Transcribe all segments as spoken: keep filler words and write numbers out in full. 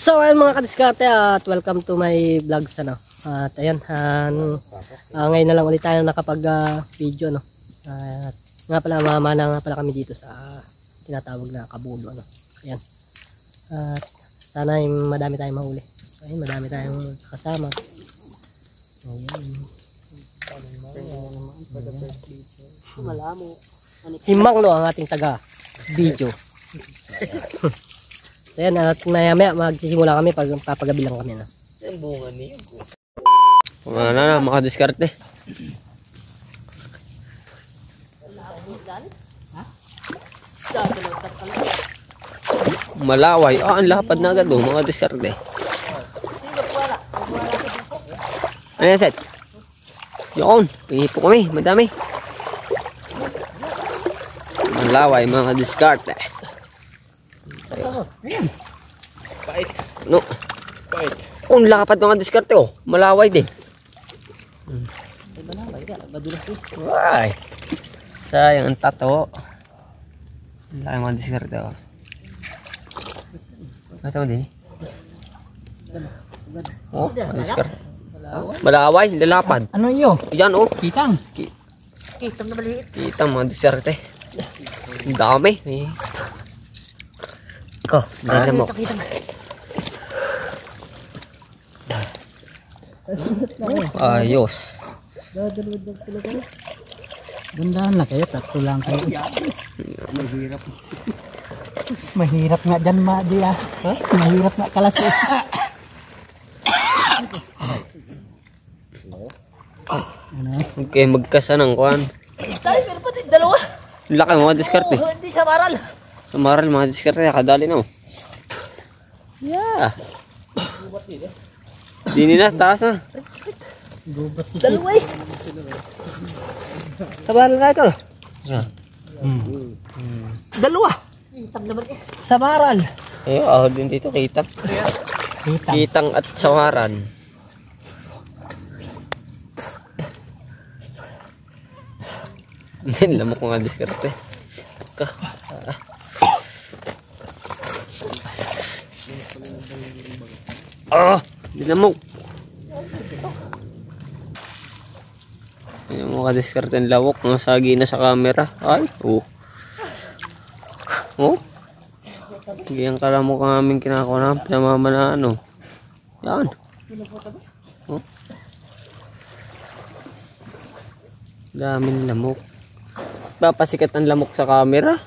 So ayun mga kadiskarte at welcome to my vlogs ano. At ayan, uh, uh, ngayon na lang ulit tayo nakapag uh, video no. At uh, nga pala mamana nga pala kami dito sa uh, tinatawag na Kabulo ano. Ayan. At uh, sana ay madami tayong mahuli. So, ayun, madami tayong kasama. Ayan. Si Manglo ang ating taga video. So yan, at maya maya magsisimula kami pag papagabi lang kami na. Yung bunga niyo. Mga na na, makadiskarte. Malaway. Ah, ang lapad na agad oh, mga diskarte. Ano yan, Seth? Yun, pihipo kami, madami. Malaway, mga diskarte. Ayan. Pait. No. Pait. Oh, ang lapad mga diskarte oh. Malaway din. Ay malaway ka, madulas eh. Ay. Sayang ang tato. Ang laki mga diskarte oh. Ito mo din. Oh, mga diskarte. Malaway, lalapad. Ano iyo? Yan oh. Kitang. Ki Kitang na maliit. Kita mga diskarte. Ang dami. Eh. Ko, dala mo. Ayos. Gandahan na kayo, tatlo lang kayo. Mahirap. Mahirap nga dyan, Madi ah. Huh? Mahirap nga kalasi. Okay, magkasa ng kuhan. Dali, pero pati dalawa. Laki mga diskarte. Oh, hindi sa maral. Sa maral mga diskarte, kadali na oh. Yeah. Dini na, taas na. Dalawa eh. Sa maral nga ito. Yeah. Hmm. Hmm. Dalawa. Sa maral. Ayun, ako din dito, kitang. Kitang. Kitang at sawaran. Lamok ko nga diskarte. Ka. Ah, dinamok. Ayun mo ka diskarte ng lawok. Nasagi na sa camera. Ay, oh. Oh. Ganyan ka lang mo kang aming kinakuha na pinamamanaan oh. Yan. Oh. Daming lamok. Papasikat ang lamok sa camera.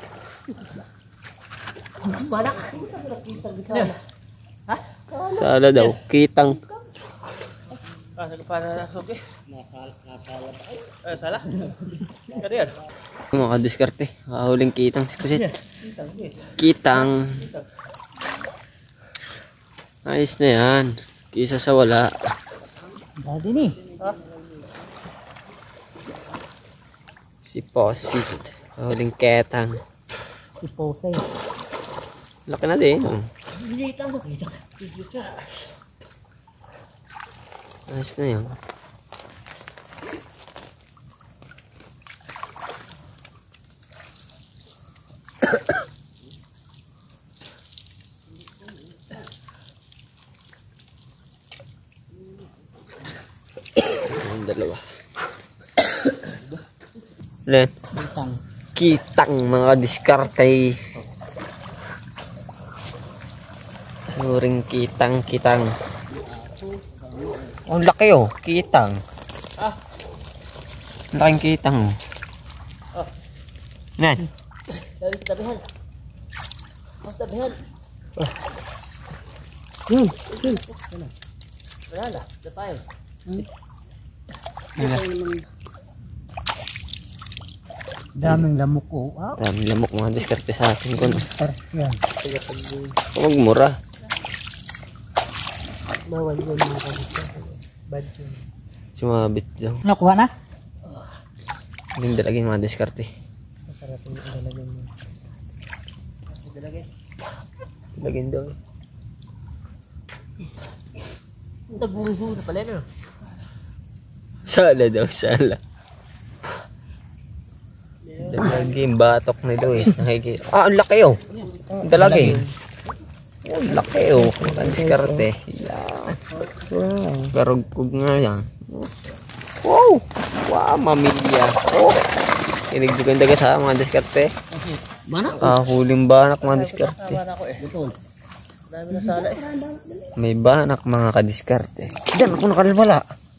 Sala daw, kitang. Ah, nagpana na soke. Eh, sala. Ano yan? Mga diskarte, kahuling kitang si Kusit. Kitang. Ayos na yan. Kisa sa wala. Dadi ni. Si Posit. Kahuling ketang. Si Posay. Laki na din. Oh. Ayos na yan. Ang dalawa. Len. Kitang. Kitang mga diskarte. Suring kitang kitang. Ang laki oh, kitang. Ah. Laking kitang oh. Oh. Nan. Sabi sa tabihan. Mas tabihan. Oh. Yun, yun. Wala na, dapayo. Hmm. Daming lamok ko. Oh. Daming lamok mga diskarte sa atin ko. Yan. Huwag mura. Bawal yun mga kabisa. Bad yun. Sumabit daw. Nakuha na? Hindi dalagin mga diskarte. Masarapin na dalagin mo. Dalagin. Dalagin daw. Nagbuho na pala no? Sala daw, sala. Dalagin, batok ni Luis. Nakikita. Ah, ang laki oh. Dalagin. Oh, laki oh. Nakadiskarte. Yan. Wow. Garugkog nga yan. Wow! Wow, mamilya. Oh! Kinigdugan daga sa mga diskarte. Banak. Ah, huling banak mga diskarte. Tama ko eh. Dami na sala eh. May banak mga kadiskarte. Diyan ako nakalwala.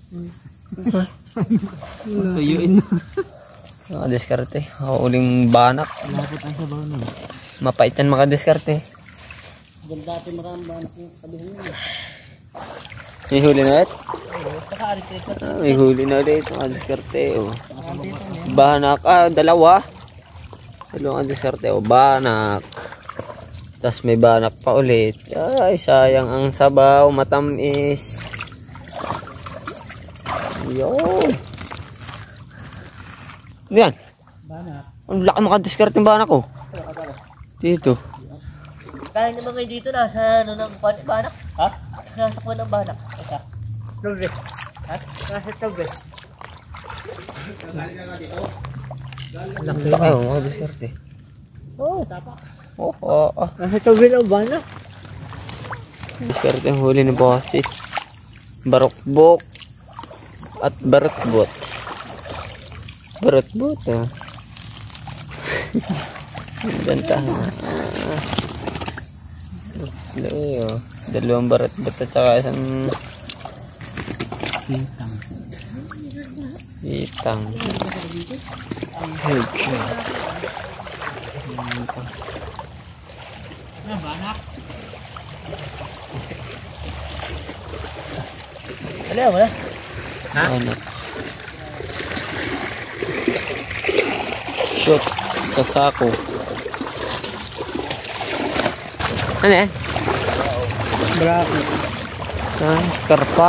Tuyuin na. Mga diskarte. Huling banak. Lapot ang sabaw nun. Mapaitan mga diskarte. Ganda natin maraming banak yung kabihin nila. May huli na ulit? Saka arit ito. Ah, may huli na ulit mga diskarte. Oh. Banak. Ah, dalawa. Dalawang diskarte. Oh, banak. Tapos may banak pa ulit. Ay, sayang ang sabaw. Matamis. Yun. Ano yan? Banak. Ang laki makadiskarte ng banak ko. Dito. Kaya naman ngayon dito na sa ano ng kwan, banak. Ha? Nasa kwan ng banak. Isa. Lobe. Ha? Nasa lobe. Laki oh, makadiskarte. Oh, tapa. Oh, oh, oh. Nasa tabi ng banak. Diskarte ang huli ni Bosit. Barokbok. At barotbot. Barotbot ah. Ganda. Laki oh. Dalawang barotbot at saka isang Pitang. itang. Huge. Ano wala? Ha? Ano? Shoot sa sako. Ano eh? Bravo. Ah, karpa.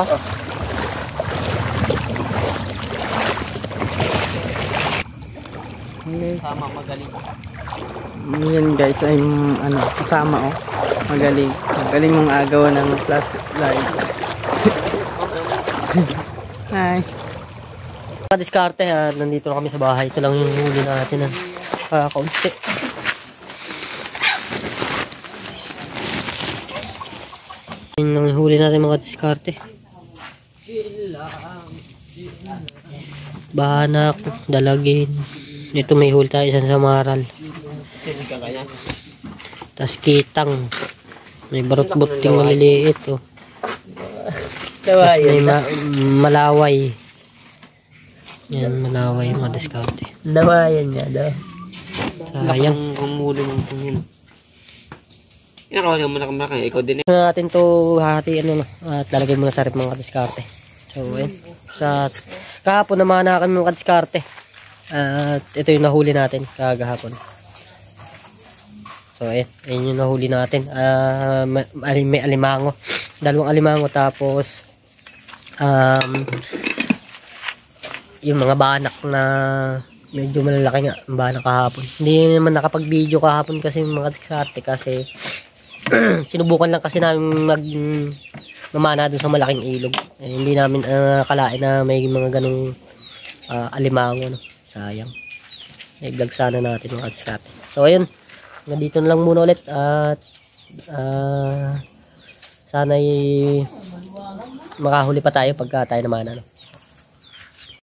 Sama magaling. Yan guys ay mm, ano, kasama oh. Magaling. Magaling mong agaw ng plastic light. Hi. Diskarte ha, nandito na kami sa bahay. Ito lang yung huli natin ng uh, kaunti. Yun ang huli natin mga diskarte. Banak, dalagin. Dito may huli tayo isang samaral. Tas kitang. May barot-buting maliliit oh. Tas may ma- malaway. Yan, malaway mga diskarte. Nawayan niya daw. Sayang. Ang huli ng pangino. Inakaw naman na kamalaki. Ikaw din eh. Gusto natin to hati ano no, at lalagay muna sa rep mga diskarte. So, ayun. Sa kahapon naman na kami mga diskarte. At ito yung nahuli natin kagahapon. So, ayun. Ayun yung nahuli natin. Uh, may, may alimango. Dalawang alimango tapos um, yung mga banak na medyo malalaki nga ang banak kahapon. Hindi naman nakapag-video kahapon kasi mga diskarte kasi sinubukan lang kasi namin mag mamana dun sa malaking ilog. Eh, hindi namin uh, kalain na may mga ganong uh, alimango no. Sayang. I-vlog sana natin mga diskarte. So ayun, nandito na lang muna ulit at uh, sana ay makahuli pa tayo pagka tayo naman ano.